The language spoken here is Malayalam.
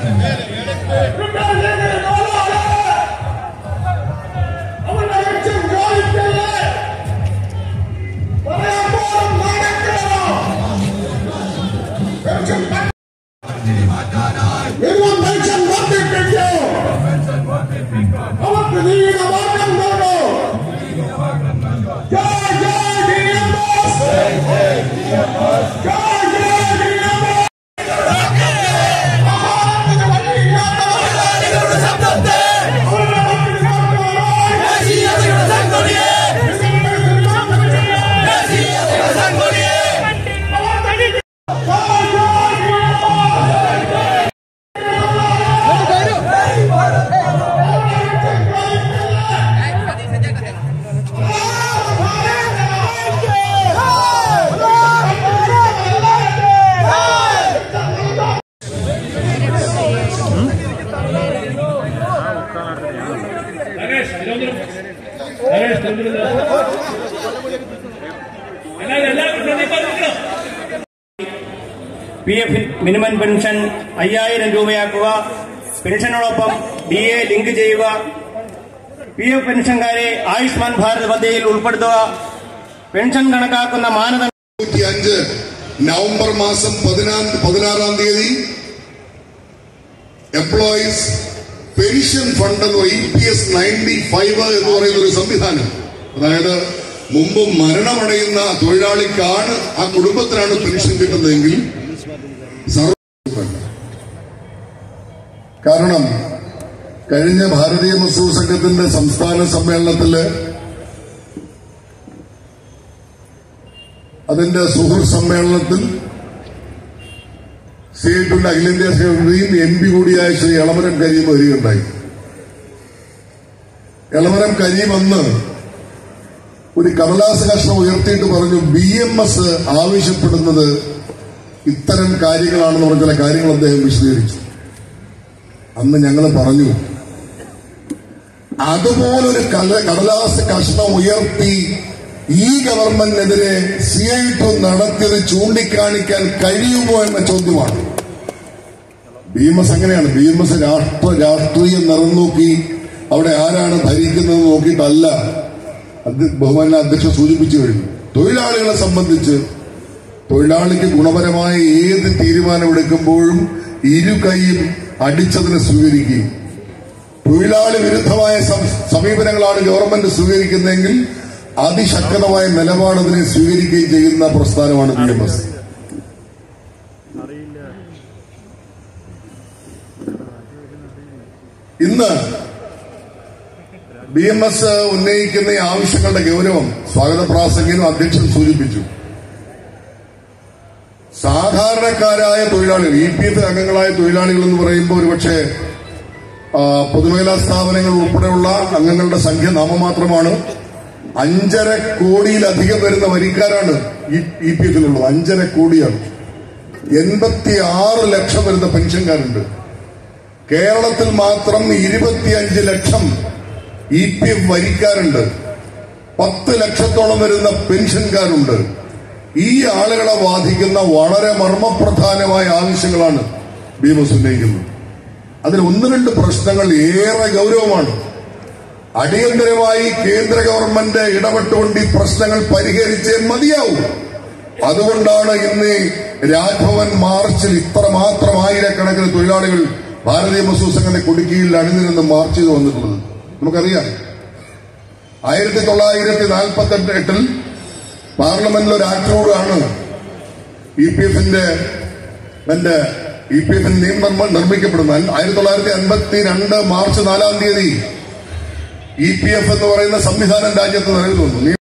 PF മിനിമം പെൻഷൻ 5000 രൂപയാക്കുക, പെൻഷനോടൊപ്പം DA ലിങ്ക് ചെയ്യുക, PF പെൻഷൻകാരെ ആയുഷ്മാൻ ഭാരത് പദ്ധതിയിൽ ഉൾപ്പെടുത്തുക, പെൻഷൻ കണക്കാക്കുന്ന മാനദണ്ഡം നവംബർ മാസം 16-ാം തീയതി എംപ്ലോയീസ് പെൻഷൻ ഫണ്ട് എന്ന് EPS 95 എന്ന് പറയുന്ന ഒരു സംവിധാനം, അതായത് മുമ്പ് മരണമടയുന്ന തൊഴിലാളിക്കാണ്, ആ കുടുംബത്തിനാണ് പെൻഷൻ കിട്ടുന്നതെങ്കിൽ കാരണം കഴിഞ്ഞ ഭാരതീയ മസ്ദൂർ സംഘത്തിന്റെ സംസ്ഥാന സമ്മേളനത്തില് അതിന്റെ സുഹൃത്ത് സമ്മേളനത്തിൽ CITUവിന്റെ അഖിലേന്ത്യാ സെക്രട്ടറിയും MP കൂടിയായ ശ്രീ എളമരം കരീം വരികയുണ്ടായി. എളമരം കരീം അന്ന് ഒരു കടലാസ കഷ്ണം ഉയർത്തിയിട്ട് പറഞ്ഞു, BMS ആവശ്യപ്പെടുന്നത് ഇത്തരം കാര്യങ്ങളാണെന്ന് പറഞ്ഞ ചില കാര്യങ്ങൾ അദ്ദേഹം വിശദീകരിച്ചു. അന്ന് ഞങ്ങൾ പറഞ്ഞു, അതുപോലൊരു കടലാസ കഷ്ണം ഉയർത്തി ഈ ഗവൺമെന്റിനെതിരെ CITU നടത്തിയത് ചൂണ്ടിക്കാണിക്കാൻ കഴിയുമോ എന്ന ചോദ്യമാണ്. BMS അങ്ങനെയാണ്. BMS രാഷ്ട്രീയം നിറം നോക്കി അവിടെ ആരാണ് ഭരിക്കുന്നത് നോക്കിയിട്ടല്ല. ബഹുമാന അധ്യക്ഷൻ സൂചിപ്പിച്ചു കഴിഞ്ഞു. തൊഴിലാളികളെ സംബന്ധിച്ച് തൊഴിലാളിക്ക് ഗുണപരമായ ഏത് തീരുമാനമെടുക്കുമ്പോഴും ഇരു കൈയും അടിച്ചതിനെ സ്വീകരിക്കുകയും തൊഴിലാളി വിരുദ്ധമായ സമീപനങ്ങളാണ് ഗവൺമെന്റ് സ്വീകരിക്കുന്നതെങ്കിൽ അതിശക്തമായ നിലപാട് അതിനെ സ്വീകരിക്കുകയും ചെയ്യുന്ന പ്രസ്ഥാനമാണ് BMS. ഇന്ന് BMS ഉന്നയിക്കുന്ന ഈ ആവശ്യങ്ങളുടെ ഗൗരവം സ്വാഗത പ്രാസംഗികനും അധ്യക്ഷൻ സൂചിപ്പിച്ചു. സാധാരണക്കാരായ തൊഴിലാളികൾ, EPF അംഗങ്ങളായ തൊഴിലാളികൾ എന്ന് പറയുമ്പോൾ ഒരുപക്ഷെ പൊതുമേഖലാ സ്ഥാപനങ്ങൾ ഉൾപ്പെടെയുള്ള അംഗങ്ങളുടെ സംഖ്യ നാമമാത്രമാണ്. 5.5 കോടിയിലധികം വരുന്ന വരിക്കാരാണ് EPFിലുള്ളത്. 5.5 കോടിയാണ്. 86 ലക്ഷം വരുന്ന പെൻഷൻകാരുണ്ട്. കേരളത്തിൽ മാത്രം 25 ലക്ഷം EPF വരിക്കാരുണ്ട്. 10 ലക്ഷത്തോളം വരുന്ന പെൻഷൻകാരുണ്ട്. ഈ ആളുകളെ ബാധിക്കുന്ന വളരെ മർമ്മപ്രധാനമായ ആവശ്യങ്ങളാണ് BMS ഉന്നയിക്കുന്നത്. അതിൽ 1-2 പ്രശ്നങ്ങൾ ഏറെ ഗൗരവമാണ്. അടിയന്തരമായി കേന്ദ്ര ഗവൺമെന്റ് ഇടപെട്ടുകൊണ്ട് ഈ പ്രശ്നങ്ങൾ പരിഹരിച്ചേ മതിയാവും. അതുകൊണ്ടാണ് ഇന്ന് രാജ്ഭവൻ മാർച്ചിൽ ഇത്രമാത്രം ആയിരക്കണക്കിന് തൊഴിലാളികൾ ഭാരതീയ മസ്ദൂർ സംഘത്തിന്റെ കൊടിക്കീഴിൽ അണിനിരന്ന് മാർച്ച് ചെയ്ത് വന്നിട്ടുള്ളത്. നമുക്കറിയാം, 1948 പാർലമെന്റിൽ ഒരു ആക്ടോടാണ് EPFിന്റെ നിയമം നിർമ്മിക്കപ്പെടുന്നത്. 1952 മാർച്ച് 4-ാം തീയതി EPF എന്ന് പറയുന്ന സംവിധാനം രാജ്യത്ത് നിലവിൽ വന്നു.